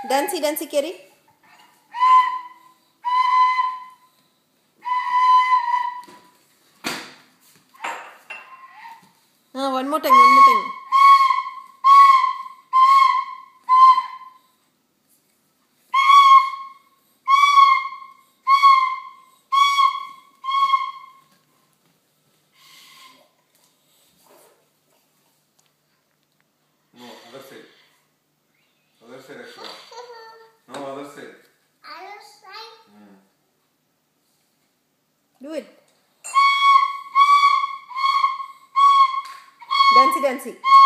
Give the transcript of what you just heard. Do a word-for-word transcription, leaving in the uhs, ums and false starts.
Dancey, dancey, Kerry. Ah, one more time, one more time. No, other side. Other side, Akshara. No, other side. Other side? Hmm. Do it. Dancey, dancey.